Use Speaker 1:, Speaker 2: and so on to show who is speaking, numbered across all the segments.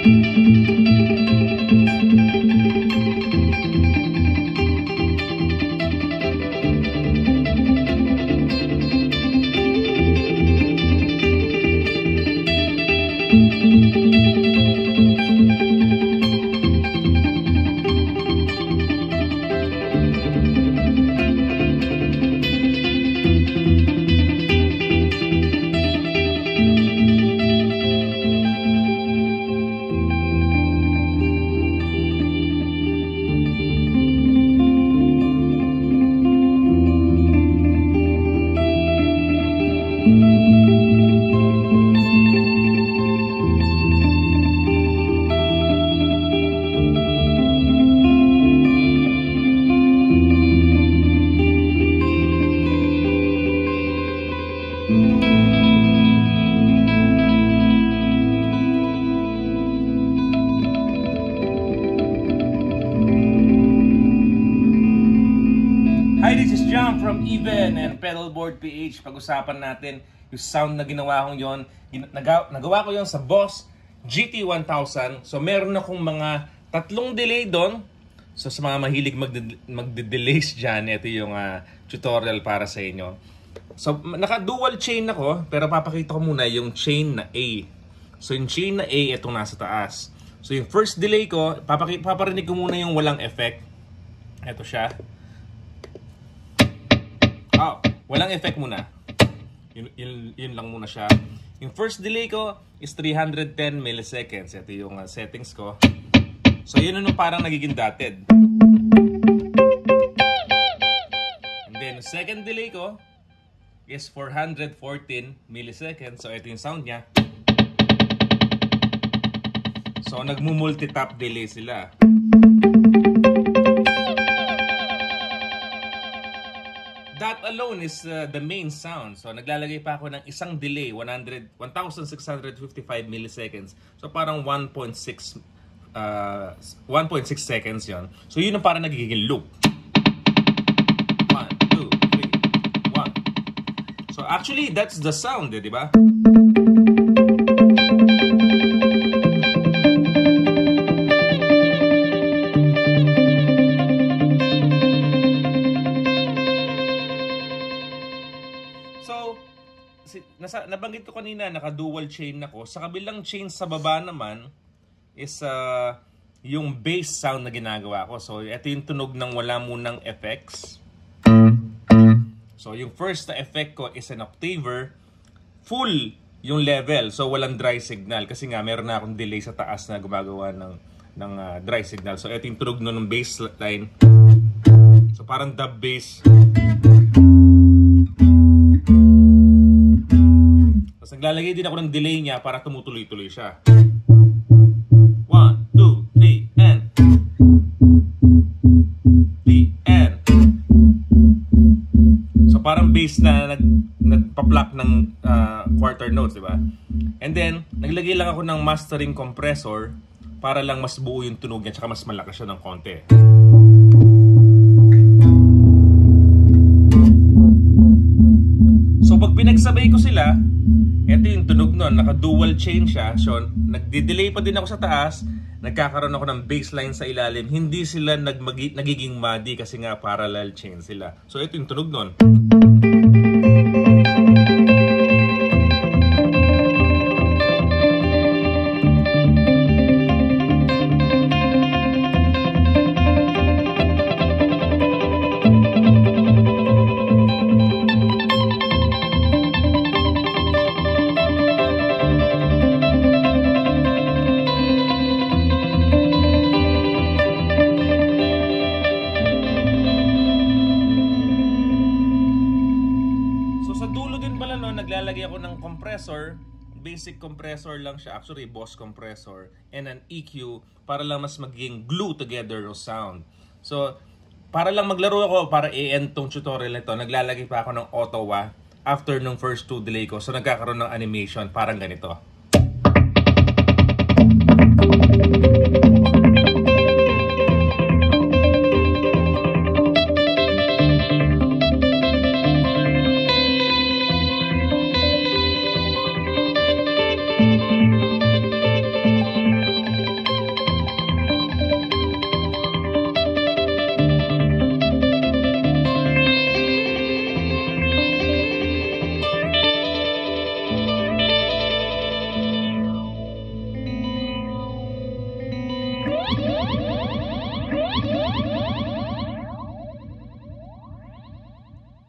Speaker 1: Hi, this is John from Even and Pedalboard PH. Pag-usapan natin yung sound na ginawa kong yon. Nagawa ko yon sa Boss GT1000. So meron akong mga 3 delay doon. So sa mga mahilig magde-delays dyan, ito yung tutorial para sa inyo. So naka-dual chain ako, pero papakita ko muna yung chain na A. So yung chain na A, itong nasa taas. So yung first delay ko, paparinig ko muna yung walang effect. Ito siya. Walang effect muna. Yun lang muna siya. Yung first delay ko is 310 milliseconds. Ito yung settings ko. So yun yung parang nagiging dotted. And then second delay ko is 414 milliseconds. So ito yung sound niya. So nagmu-multi-tap delay sila. That alone is the main sound. So naglalagay pa ako ng isang delay, 1655 milliseconds. So parang 1.6 seconds yon. So yun ang parang nagiging loop. 1, 2, 3, 1. So actually that's the sound, di ba? Nabanggit ko kanina, naka-dual chain ako. Sa kabilang chain sa baba naman is yung bass sound na ginagawa ko. So, ito yung tunog ng wala munang effects. So, yung first na effect ko is an octaver. Full yung level. So, walang dry signal. Kasi nga, meron na akong delay sa taas na gumagawa ng dry signal. So, ito yung tunog ng bass line. So, parang dub bass. Tapos naglalagay din ako ng delay niya para tumutuloy-tuloy siya. 1, 2, 3, and 3, and. So parang bass na nagpa-pluck ng quarter notes, di ba? And then, naglagay lang ako ng mastering compressor para lang mas buo yung tunog niya tsaka mas malakas siya ng konti. So pag pinagsabay ko sila, ito yung tunog nun, naka-dual chain siya. So, nagdi-delay pa din ako sa taas. Nagkakaroon ako ng bassline sa ilalim. Hindi sila nagiging muddy kasi nga parallel chain sila. So, ito yung tunog nun. Naglalagay ako ng compressor, basic compressor lang siya, actually Boss compressor, and an EQ para lang mas maging glue together yung sound. So, para lang maglaro ako, para i-end tong tutorial nito, naglalagay pa ako ng Ottawa after nung first 2 delay ko. So, nagkakaroon ng animation, parang ganito.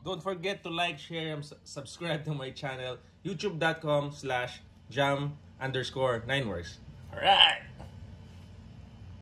Speaker 1: Don't forget to like, share, and subscribe to my channel, youtube.com/jam_9works. Alright!